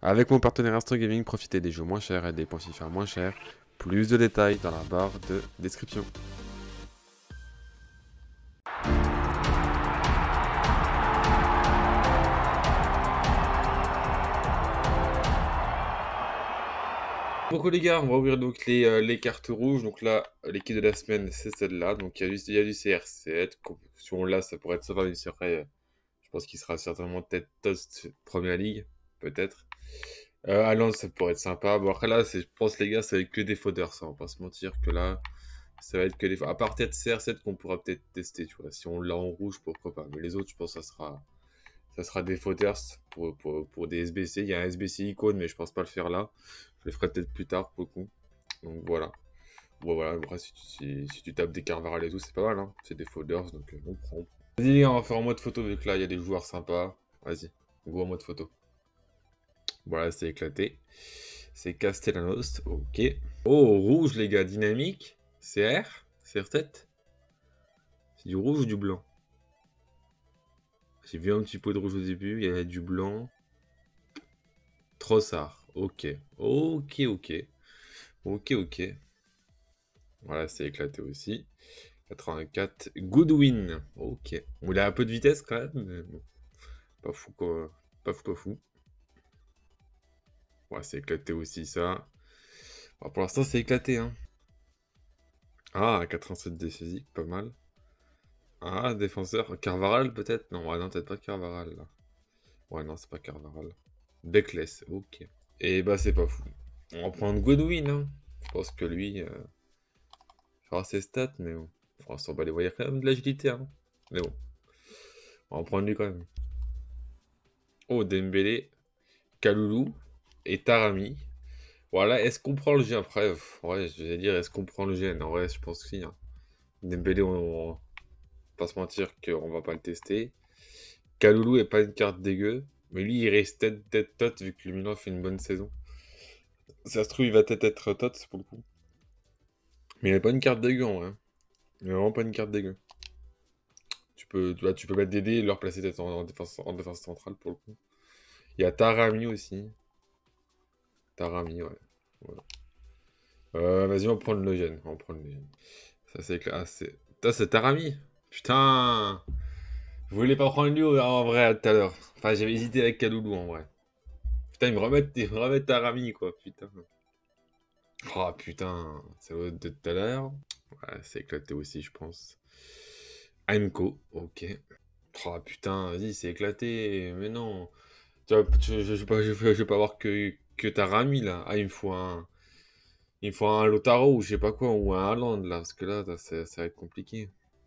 Avec mon partenaire Astro Gaming, profitez des jeux moins chers et des points FIFA moins chers. Plus de détails dans la barre de description. Beaucoup les gars, on va ouvrir donc les cartes rouges. Donc là, l'équipe de la semaine, c'est celle-là. Donc il y a du CR7. Si on l'a, ça pourrait être sympa, mais c'est vrai, je pense qu'il sera certainement peut-être Toast Première Ligue, peut-être. Haaland, ça pourrait être sympa. Bon, après là, je pense les gars, ça va être que des fauteurs, ça, on va pas se mentir que là, ça va être que des. À part peut-être CR7 qu'on pourra peut-être tester, tu vois. Si on l'a en rouge, pourquoi pas. Mais les autres, je pense que ça sera des fauteurs pour des SBC. Il y a un SBC icône, mais je pense pas le faire là. Je le ferai peut-être plus tard, pour le coup. Donc voilà. Bon, voilà, après, si tu tapes des Carvajal et tout, c'est pas mal, hein. C'est des folders, donc on prend. Vas-y, les gars, on va faire en mode photo, vu que là, il y a des joueurs sympas. Vas-y, on go en mode photo. Voilà, c'est éclaté. C'est Castellanos, ok. Oh, rouge, les gars, dynamique. CR7. C'est du rouge ou du blanc? J'ai vu un petit peu de rouge au début, il y a du blanc. Trossard, ok. Ok, ok. Ok, ok. Voilà, c'est éclaté aussi. 84. Goodwin, ok. Bon, il a un peu de vitesse quand même, mais bon. Pas fou, quoi. Pas fou, pas fou. Ouais, c'est éclaté aussi, ça. Bon, pour l'instant, c'est éclaté, hein. Ah, 87 décisif, pas mal. Ah, défenseur. Carvaral, peut-être? Non, ouais, non, peut-être pas Carvaral, là. Ouais, non, c'est pas Carvaral. Beckless, ok. Et bah, c'est pas fou. On va prendre Godwin, hein. Je pense que lui fera ses stats, mais bon. Pour l'instant, bah, les voyez quand même de l'agilité, hein. Mais bon. On va prendre lui quand même. Oh, Dembélé, Kaloulou et Tarami. Voilà, est-ce qu'on prend le G après? Ouais, je vais dire, est-ce qu'on prend le G? En vrai, je pense que si, hein. Dembélé, on va pas se mentir qu'on va pas le tester. Kaloulou est pas une carte dégueu, mais lui, il reste tête tot vu que le Milan fait une bonne saison. Ça se trouve, il va peut-être être tot pour le coup. Mais il n'est pas une carte dégueu en vrai, hein. Il est vraiment pas une carte dégueu. Tu peux mettre des dés et le replacer peut-être en défense centrale pour le coup. Il y a Tarami aussi. Tarami, ouais. Voilà. Vas-y, on prend le Legen. On prend le Legen. Ça, c'est clair. Ah, c'est Tarami. Putain. Je voulais pas prendre lui en vrai tout à l'heure. Enfin, j'avais hésité avec Kaloulou en vrai. Putain, ils me remettent Tarami, quoi. Putain. Oh putain. C'est l'autre de tout à l'heure. Ouais, c'est éclaté aussi, je pense. Aimco, ok. Oh putain, vas-y, c'est éclaté. Mais non. Je vais pas avoir que Tarami là. Ah, il me faut un Lotaro ou je sais pas quoi, ou un Haaland là, parce que là, ça va être compliqué.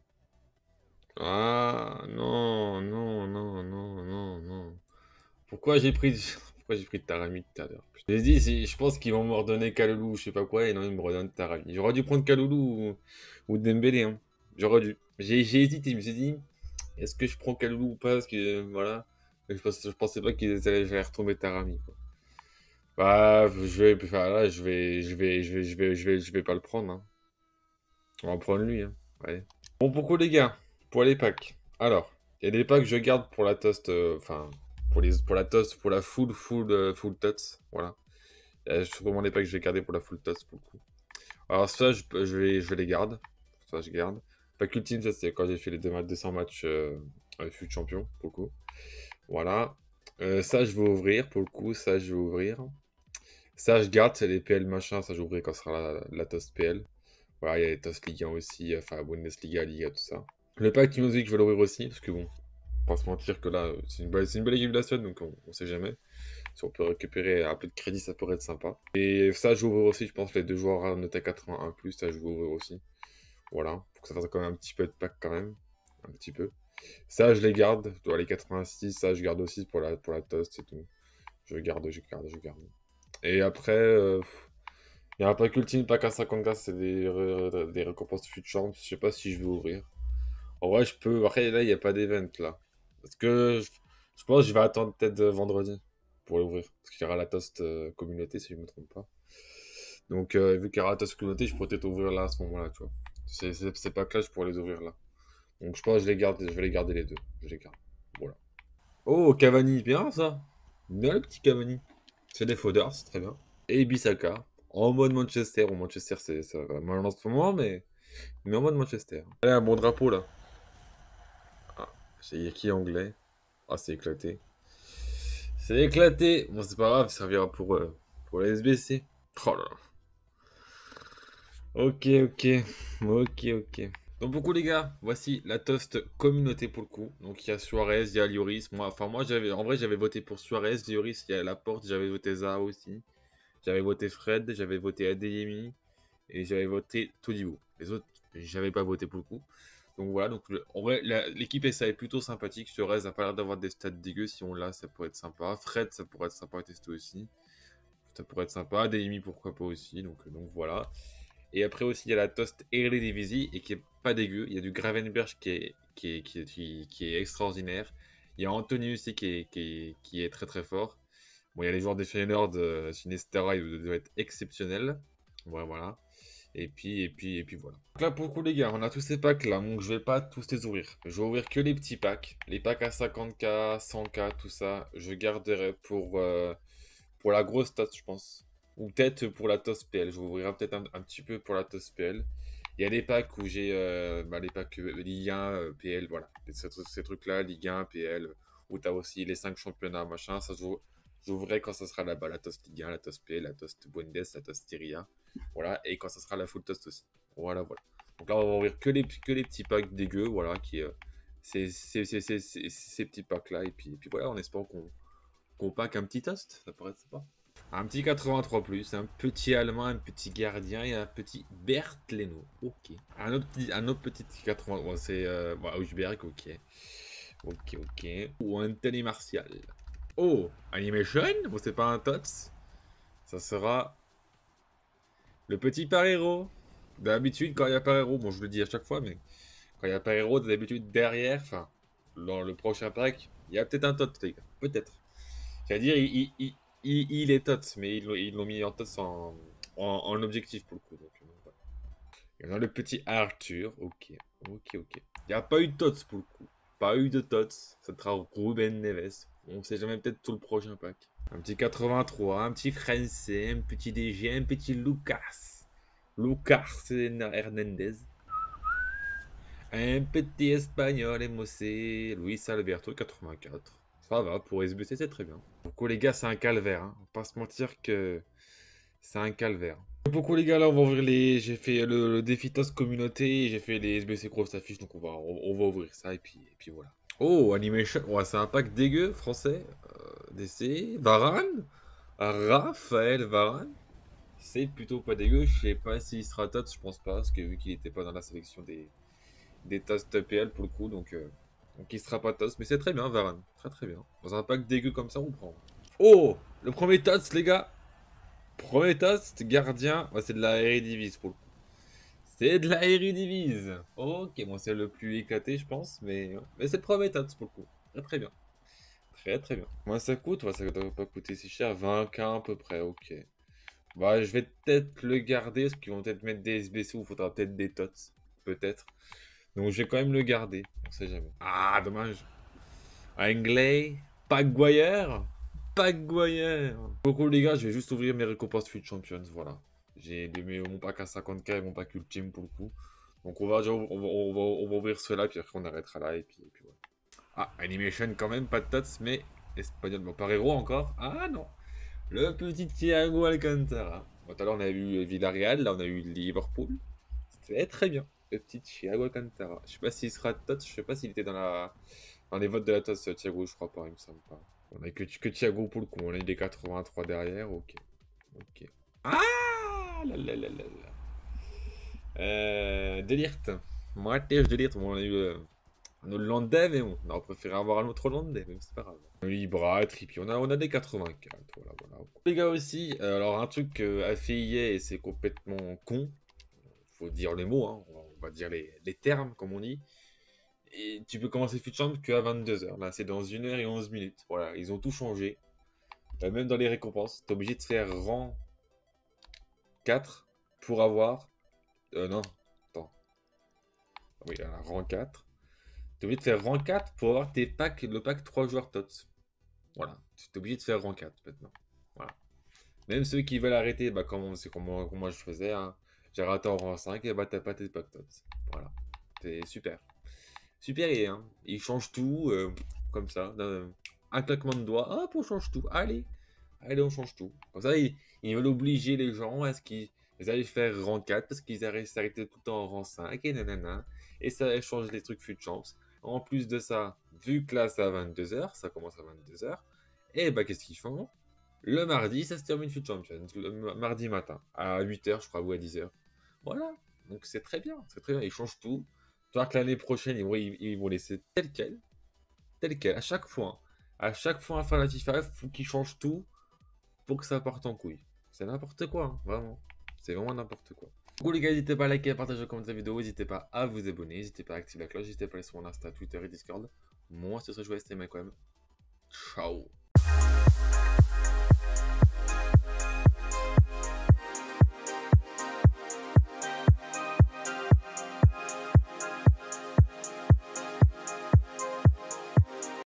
Ah, non, non, non, non, non, non. Pourquoi j'ai pris, pourquoi j'ai pris Tarami tout à l'heure? J'ai dit, je pense qu'ils vont me redonner Kaloulou ou je sais pas quoi, et non, ils me redonnent Tarami. J'aurais dû prendre Kaloulou ou Dembélé, hein. J'aurais dû. J'ai hésité, je me suis dit, est-ce que je prends Kaloulou ou pas? Parce que, voilà. Je pensais pas qu'ils allaient retomber Tarami, quoi. Bah, enfin, là, je vais pas le prendre, hein. On va prendre lui, hein. Ouais. Bon, pourquoi les gars? Pour les packs. Alors, il y a des packs que je garde pour la toast, enfin, pour la toast, pour la full tots, voilà. Il y a sûrement des packs que je vais garder pour la full toast, pour le coup. Alors ça, je les garde. Ça, je garde. Pack ultime, ça, c'est quand j'ai fait les 200 matchs fut champion, pour le coup. Voilà. Ça, je vais ouvrir, pour le coup. Ça, je vais ouvrir. Ça, je garde, c'est les PL machin. Ça, j'ouvrirai quand ce sera la toast PL. Voilà, il y a les toast Ligue 1 aussi, enfin, Bundesliga, Liga, tout ça. Le pack Team of the Week, je vais l'ouvrir aussi, parce que bon, pas se mentir que là, c'est une belle équipe de la Suède, donc on sait jamais. Si on peut récupérer un peu de crédit, ça pourrait être sympa. Et ça, je vais ouvrir aussi, je pense, les deux joueurs à noter 81+, ça, je vais ouvrir aussi. Voilà, pour que ça fasse quand même un petit peu de pack quand même. Un petit peu. Ça, je les garde. Je dois les 86, ça, je garde aussi pour la toast et tout. Je garde, je garde, je garde. Et après, il y a un pack ultime, pack à 50K, c'est des récompenses future. Je sais pas si je vais ouvrir. En vrai, je peux. Après, là, il n'y a pas d'event là. Parce que je pense que je vais attendre peut-être vendredi pour l'ouvrir. Parce qu'il y aura la toast communauté, si je ne me trompe pas. Donc, vu qu'il y aura la toast communauté, je pourrais peut-être ouvrir là à ce moment-là, tu vois. C'est pas clash pour les ouvrir là. Donc, je pense que je vais les garder les deux. Je les garde. Voilà. Oh, Cavani, bien ça. Bien le petit Cavani. C'est des Foders, c'est très bien. Et Bissaka, en mode Manchester. Bon, Manchester, ça va mal en ce moment, mais en mode Manchester. Allez, un bon drapeau, là. Ah, c'est Yaki anglais. Ah, c'est éclaté. C'est éclaté. Bon, c'est pas grave, ça servira pour la SBC. Oh là là. Ok, ok. Ok, ok. Donc beaucoup les gars, voici la toast communauté pour le coup. Donc il y a Suarez, il y a Lloris. Moi en vrai j'avais voté pour Suarez, Lloris, il y a Laporte, j'avais voté Zaha aussi. J'avais voté Fred, j'avais voté Adeyemi et j'avais voté Todibo. Les autres, j'avais pas voté pour le coup. Donc voilà, en vrai l'équipe SA est plutôt sympathique. Suarez n'a pas l'air d'avoir des stats dégueux. Si on l'a, ça pourrait être sympa. Fred, ça pourrait être sympa à tester aussi. Ça pourrait être sympa. Adeyemi, pourquoi pas aussi. Donc voilà. Et après aussi, il y a la Toast Eredivisie et qui est pas dégueu. Il y a du Gravenberch qui est extraordinaire. Il y a Anthony aussi qui est très très fort. Bon, il y a les joueurs des Feyenoord, Sinistera, il doit être exceptionnel. Ouais, voilà. Et puis voilà. Donc là, pour le coup, les gars, on a tous ces packs là, donc je vais pas tous les ouvrir. Je vais ouvrir que les petits packs. Les packs à 50K, 100K, tout ça, je garderai pour la grosse TOS, je pense. Ou peut-être pour la TOS PL. Je vous ouvrirai peut-être un petit peu pour la TOS PL. Il y a des packs où j'ai les packs Ligue 1, PL, voilà. Ces trucs-là, Ligue 1, PL, où tu as aussi les 5 championnats, machin. Ça, j'ouvrirai quand ça sera là-bas. La TOS Ligue 1, la TOS PL, la TOS Bundes, la TOS Serie A. Voilà. Et quand ça sera la full TOS aussi. Voilà, voilà. Donc là, on va ouvrir que les petits packs dégueux, voilà, ces petits packs-là. Et puis voilà, en espérant qu'on pack un petit toast, ça paraît sympa. Un petit 83+, un petit allemand, un petit gardien et un petit Bert Leno. Ok. Un autre petit 80. Bon, c'est Augsberg, ok. Ok, ok. Ou un Tony Martial. Oh, Animation. Bon, c'est pas un TOTS. Ça sera le petit Parero. D'habitude, quand il y a Parero, bon, je le dis à chaque fois, mais quand il y a Parero, d'habitude, derrière, enfin, dans le prochain pack, il y a peut-être un TOTS, les gars. Peut-être. C'est-à-dire, il est TOTS, mais ils l'ont mis en TOTS en objectif pour le coup. Donc, voilà. Il y en a le petit Arthur. Ok, ok, ok. Il n'y a pas eu de TOTS pour le coup. Pas eu de TOTS. Ça sera Ruben Neves. On sait jamais, peut-être tout le prochain pack. Un petit 83, un petit Français, un petit DG, un petit Lucas. Lucas Hernandez. Un petit Espagnol émossé. Luis Alberto, 84. Ça va, pour SBC, c'est très bien. Beaucoup les gars, c'est un calvaire. Hein. On va pas se mentir que c'est un calvaire. Beaucoup les gars, là, on va ouvrir les. J'ai fait le défi TOS communauté, j'ai fait les SBC grosses affiches, donc on va ouvrir ça et puis voilà. Oh, Animation, ouais, c'est un pack dégueu français. DC, Varane, Raphaël Varane. C'est plutôt pas dégueu. Je sais pas s'il sera TOS, je pense pas, parce que vu qu'il était pas dans la sélection des TOS PL pour le coup, donc il sera pas TOS, mais c'est très bien, Varane. Très très bien. Dans un pack dégueu comme ça, on prend. Oh, le premier TOS, les gars. Premier TOS, gardien. Ouais, c'est de la Eredivisie pour le coup. C'est de la Eredivisie. Ok, bon, c'est le plus éclaté, je pense, mais c'est le premier TOS pour le coup. Très très bien. Très très bien. Moi, ça coûte, ouais, ça doit pas coûter si cher. 20K à peu près, ok. Bah, je vais peut-être le garder, parce qu'ils vont peut-être mettre des SBC ou il faudra peut-être des TOTS. Peut-être. Donc je vais quand même le garder, on sait jamais. Ah, dommage. Anglais, Paguire, Paguire. Beaucoup les gars, je vais juste ouvrir mes récompenses Future Champions, voilà. J'ai mon pack à 50K et mon pack Ultime pour le coup. Donc on va ouvrir cela, puis après on arrêtera là, et puis voilà. Ah, Animation quand même, pas de tots, mais Espagnol, bon, par héros encore. Ah non, le petit Thiago Alcantara. Bon, tout à l'heure on a eu Villarreal, là on a eu Liverpool. C'était très bien. Le petit Thiago Alcantara. Je sais pas s'il sera TOTS, je sais pas s'il était dans les votes de la TOTS, Thiago, je crois pas, il me semble pas. On a que Thiago pour le coup, on a eu des 83 derrière, ok. Ok. Ah là là là là là. Delirte. Matheus Delirte, bon, on a eu un Hollandais, mais bon, on aurait préféré avoir un autre Hollandais, mais c'est pas grave. Libra, Trippier, on a des 84, voilà, voilà. Les gars aussi, alors un truc a fait hier et c'est complètement con, faut dire les mots, hein, on va dire les termes, comme on dit. Et tu peux commencer Future Champ qu'à 22h. Là, c'est dans 1h11 minutes. Voilà, ils ont tout changé. Même dans les récompenses, t'es obligé de faire rang 4 pour avoir. Non, attends. Oui, rang 4. T'es obligé de faire rang 4 pour avoir tes packs, le pack 3 joueurs TOTS. Voilà, tu es obligé de faire rang 4 maintenant. Voilà. Même ceux qui veulent arrêter, bah, c'est comment je faisais, hein. J'ai raté en rang 5, et bah, t'as pas tes Pactops. Voilà. C'est super. Super, et hein. Ils changent tout, comme ça. Un claquement de doigts, hop, on change tout. Allez, allez, on change tout. Comme ça, ils veulent obliger les gens à ce qu'ils aillent faire rang 4 parce qu'ils s'arrêtaient tout le temps en rang 5 et nanana. Et ça change les trucs fut champs. En plus de ça, vu que là, c'est à 22 h, ça commence à 22 h, et bah, qu'est-ce qu'ils font? Le mardi, ça se termine fut champion. Le mardi matin, à 8 h, je crois, ou à 10 h. Voilà. Donc, c'est très bien. C'est très bien. Ils changent tout. Tu vois que l'année prochaine, ils vont laisser tel quel. Tel quel. À chaque fois, hein. À chaque fois à faire la FIFA, il faut qu'ils changent tout pour que ça parte en couille. C'est n'importe quoi, hein, vraiment. C'est vraiment n'importe quoi. Du coup, les gars, n'hésitez pas à liker, à partager, à commenter la vidéo. N'hésitez pas à vous abonner. N'hésitez pas à activer la cloche. N'hésitez pas à aller sur mon Insta, Twitter et Discord. Moi, ce serait joué, c'était Malcolm. Ciao.